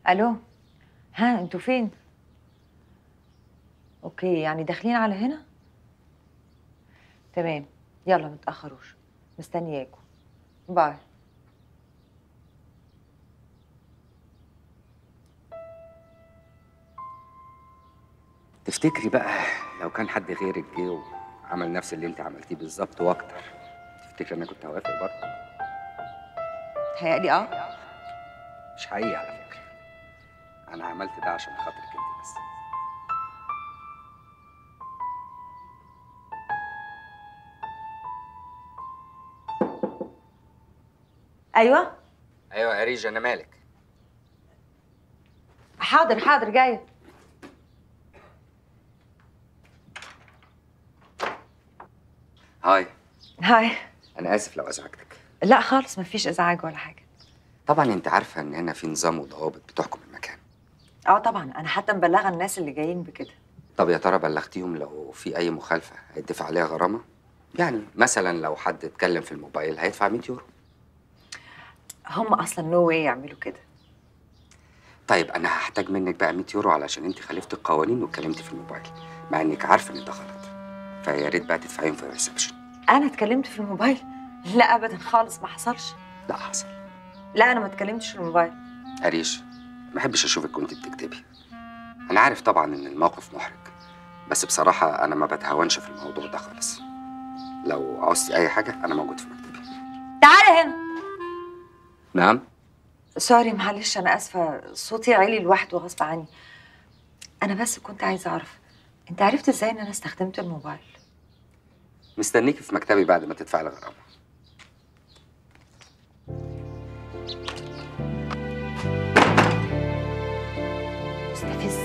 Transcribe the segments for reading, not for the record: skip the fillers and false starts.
الو. ها انتوا فين؟ اوكي، يعني داخلين على هنا. تمام، يلا متأخروش، مستنياكوا. باي. تفتكري بقى لو كان حد غيرك جه وعمل نفس اللي انت عملتيه بالظبط واكتر، تفتكري انا كنت هوافق برضه؟ تهيألي مش حقيقي على فكره. انا عملت ده عشان خاطرك انت بس. ايوه. ايوه يا ريج، انا مالك؟ حاضر حاضر جايه. هاي. هاي. انا اسف لو ازعجتك. لا خالص، مفيش ازعاج ولا حاجه. طبعا انت عارفه ان هنا في نظام وضوابط بتحكم المكان. طبعا، انا حتى مبلغه الناس اللي جايين بكده. طب يا ترى بلغتيهم لو في اي مخالفه هيدفع عليها غرامه؟ يعني مثلا لو حد اتكلم في الموبايل هيدفع 100 يورو. هم اصلا نو واي يعملوا كده. طيب انا هحتاج منك بقى 100 يورو علشان انت خالفتي القوانين واتكلمتي في الموبايل، مع انك عارفه ان ده غلط. فيا ريت بقى تدفعيهم في الريسبشن. انا اتكلمت في الموبايل؟ لا ابدا خالص، ما حصلش. لا حصل. لا انا ما اتكلمتش في الموبايل. أريش، ما احبش اشوفك وانت بتكتبي. انا عارف طبعا ان الموقف محرج، بس بصراحه انا ما بتهاونش في الموضوع ده خالص. لو عوزتي اي حاجه انا موجود في مكتبي. تعالى هنا. نعم. سوري معلش، انا اسفه، صوتي عالي لوحده غصب عني. انا بس كنت عايزه اعرف، انت عرفت ازاي ان انا استخدمت الموبايل؟ مستنيكي في مكتبي بعد ما تدفعي الغرامه. مستفز.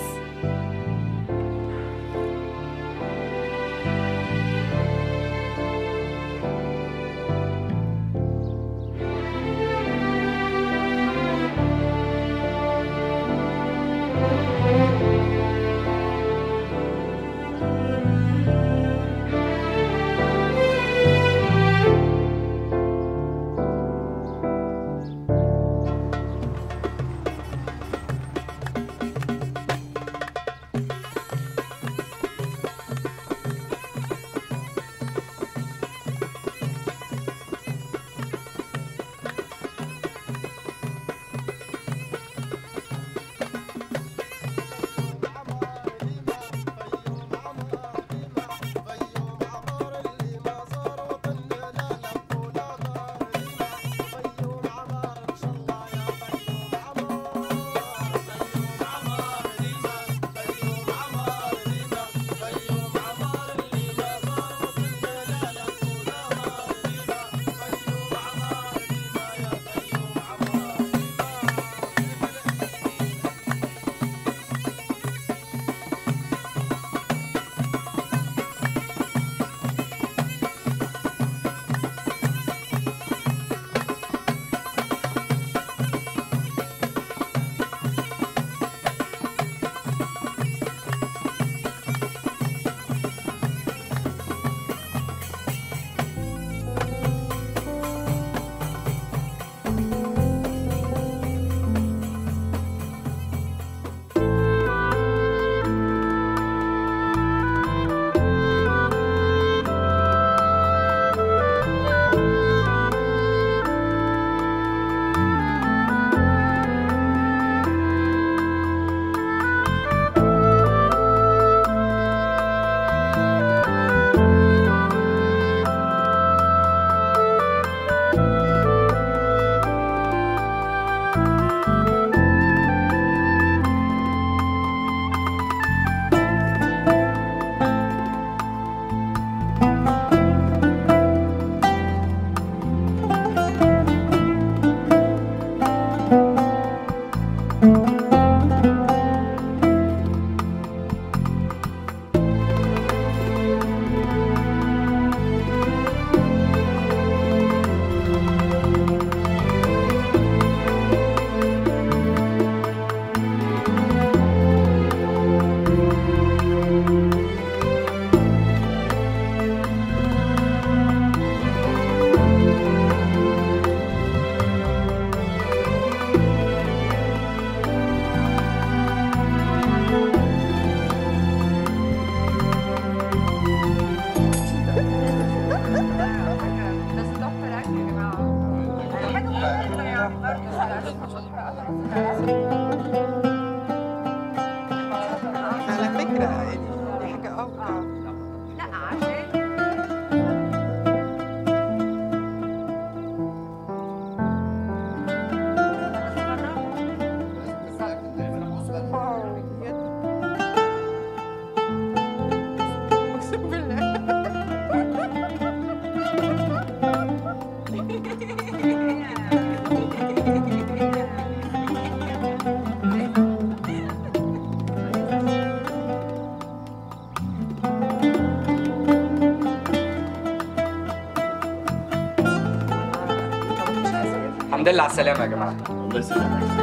الحمد لله على السلامه يا جماعه. الله يسلمك.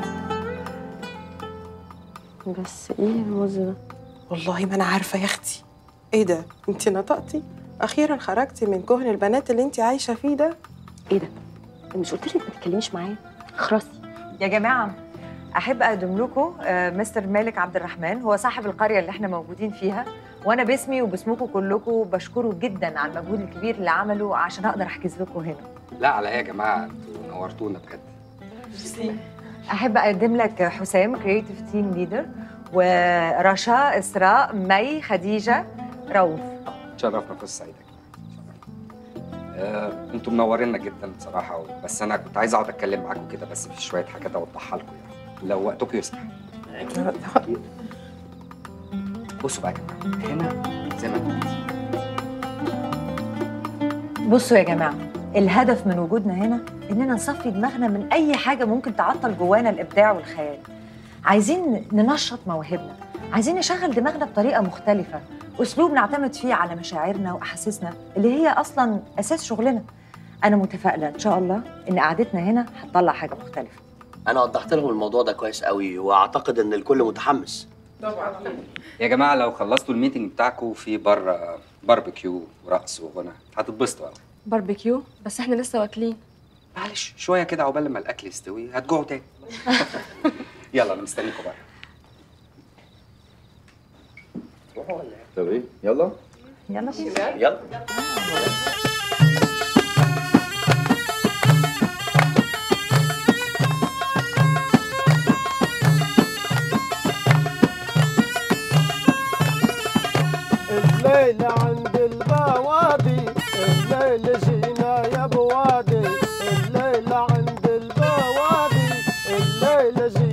بس ايه الموز ده؟ والله ما انا عارفه يا اختي. ايه ده؟ انت نطقتي؟ اخيرا خرجتي من كهن البنات اللي انت عايشه فيه ده. ايه ده؟ مش قلت لك ما تتكلميش معايا؟ خرسي. يا جماعه احب اقدم لكم مستر مالك عبد الرحمن، هو صاحب القريه اللي احنا موجودين فيها، وانا باسمي وباسمكم كلكم بشكره جدا على المجهود الكبير اللي عمله عشان اقدر احجز لكم هنا. لا على ايه يا جماعه، انتوا نورتونا بجد. احب اقدم لك حسام كرييتيف تيم ليدر، ورشا، اسراء، مي، خديجه، رؤوف. تشرفنا في السعيده. انتوا منورينا جدا بصراحه، بس انا كنت عايز اقعد اتكلم معاكم كده، بس في شويه حاجات اوضحها لكم يعني لو وقتكم يسمح. بصوا بقى يا جماعه، هنا زي ما انتوا عايزين. بصوا يا جماعه، الهدف من وجودنا هنا اننا نصفي دماغنا من اي حاجه ممكن تعطل جوانا الابداع والخيال. عايزين ننشط مواهبنا، عايزين نشغل دماغنا بطريقه مختلفه، اسلوب نعتمد فيه على مشاعرنا واحاسيسنا اللي هي اصلا اساس شغلنا. انا متفائله ان شاء الله ان قعدتنا هنا هتطلع حاجه مختلفه. انا وضحت لهم الموضوع ده كويس قوي، واعتقد ان الكل متحمس. يا جماعه لو خلصتوا الميتنج بتاعكم في بره باربيكيو ورقص وغنى هتتبسطوا قوي. باربيكيو؟ بس احنا لسه واكلين. معلش شويه كده عقبال لما الاكل يستوي هتجوعوا تاني. يلا انا مستنيكم بره. طب ايه؟ يلا يلا بينا. يلا. الليل عند البوادي، الليل جينا يا بوادي، الليل عند البوادي، الليل جينا